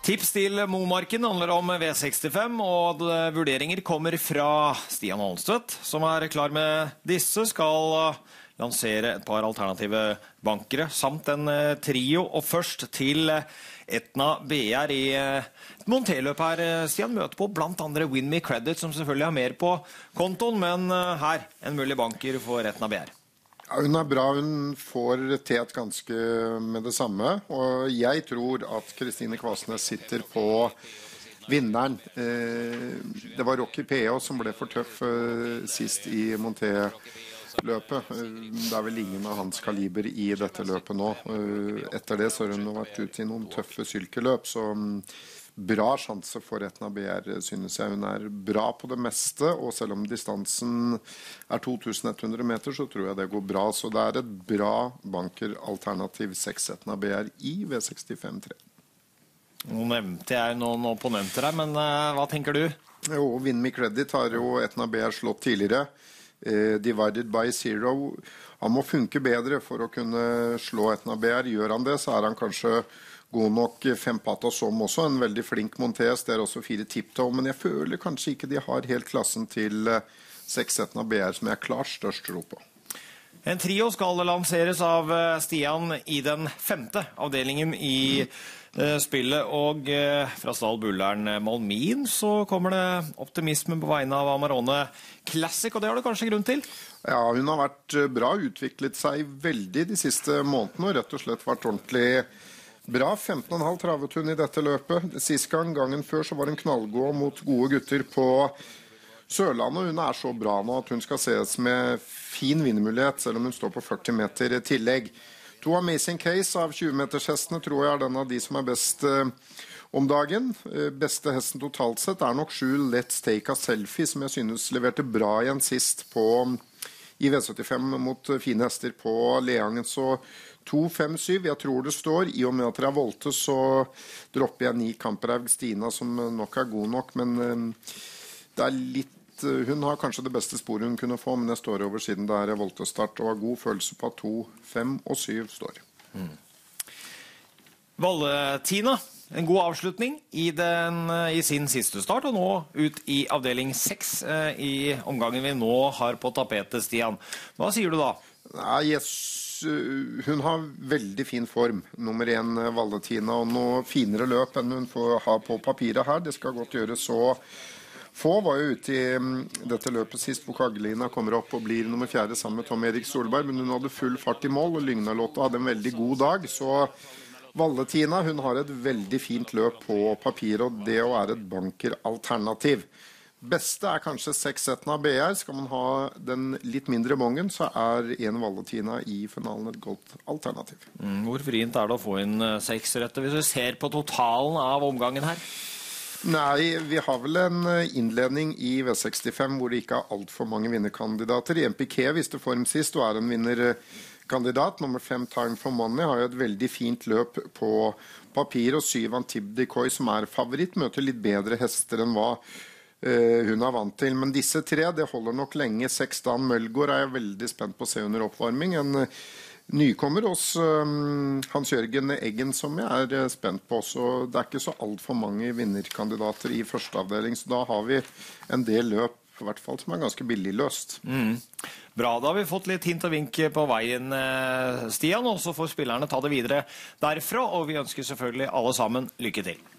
Tips til Momarken handler om V65, og vurderinger kommer fra Stian Holmstvedt, som klar med disse, skal lansere et par alternative bankere, samt en trio, og først til Etna BR i et monterløp her. Stian møter på blant andre Win Me Credit, som selvfølgelig har mer på kontoen, men her en mulig banker for Etna BR. Ja, hun bra, hun får tet ganske med det samme, og jeg tror at Kristine Kvasnes sitter på vinneren. Det var Rocky P.O. som ble for tøff sist i Monté-løpet. Det vel ingen av hans kaliber i dette løpet nå. Etter det så har hun vært ute i noen tøffe sylkeløp, så bra sjanse for Etna BR, synes jeg. Hun bra på det meste, og selv om distansen 2100 meter, så tror jeg det går bra. Så det et bra bankeralternativ 6 Etna BR i V65-3. Nå nevnte jeg noen opponenter her, men hva tenker du? Jo, Win Me Credit har jo Etna BR slått tidligere. Divided by Zero. Han må funke bedre for å kunne slå Etna BR. Gjør han det, så han kanskje god nok 5 Pata som også, en veldig flink Montes, det også 4 Tiptoe, men jeg føler kanskje ikke de har helt klassen til 6 Etna BR, som jeg klart størst tro på. En trio skal lanseres av Stian i den 5. avdelingen i spillet, og fra stall Bullern Malmin så kommer det optimisme på vegne av Amarone Classic, og det har du kanskje grunn til? Ja, hun har vært bra, utviklet seg veldig de siste månedene, og rett og slett vært ordentlig bra. 15,5 travet hun i dette løpet. Sist gangen før så var hun knallgod mot gode gutter på Sørlandet. Hun så bra nå at hun skal ses med fin vinnermulighet, selv om hun står på 40 meter tillegg. 2 Amazing Case av 20-metershestene tror jeg den av de som best om dagen. Beste hesten totalt sett nok 7 Let's Take a Selfie, som jeg synes leverte bra igjen sist i V75 mot fine hester på Leangen. Så 2-5-7, jeg tror det står. I og med at det volte, så dropper jeg 9 Kamperhaug Stina, som nok god nok, men det litt hun har kanskje det beste sporet hun kunne få, men jeg står over siden det voltestart, og har god følelse på at 2, 5 og 7 står. Valle-Tina, en god avslutning i sin siste start, og nå ut i avdeling 6 i omgangen vi nå har på tapetet, Stian. Hva sier du da? Nei, hun har veldig fin form, nummer 1 Valle-Tina, og noe finere løp enn hun får ha på papiret her. Det skal godt gjøre så. Få var jo ute i dette løpet sist, hvor Kagelina kommer opp og blir nummer 4 sammen med Tom Erik Solberg, men hun hadde full fart i mål, og Lygna-Lotta hadde en veldig god dag, så Valle-Tina, hun har et veldig fint løp på papiret, og det å et bankeralternativ. Beste kanskje 6 Etna BR. Skal man ha den litt mindre bongen, så 1 Valle-Tina i finalen et godt alternativ. Hvor vrient det å få inn 6 rette, hvis vi ser på totalen av omgangen her? Nei, vi har vel en innledning i V65 hvor det ikke alt for mange vinnerkandidater. MPK viste form sist og en vinnerkandidat. Nummer 5 Time for Money har jo et veldig fint løp på papir, og 7 Antibdecoy som favoritt, møter litt bedre hester enn hva hun har vant til. Men disse 3, det holder nok lenge. 6 Dan Mølgaard jeg veldig spent på å se under oppvarming. En nykommer hos Hans-Jørgen Eggen som jeg spent på. Så det ikke så alt for mange vinnerkandidater i første avdeling. Så da har vi en del løp, i hvert fall, som ganske billig løst. Bra, da har vi fått litt hint og vink på veien, Stian, og så får spillerne ta det videre derfra, og vi ønsker selvfølgelig alle sammen lykke til.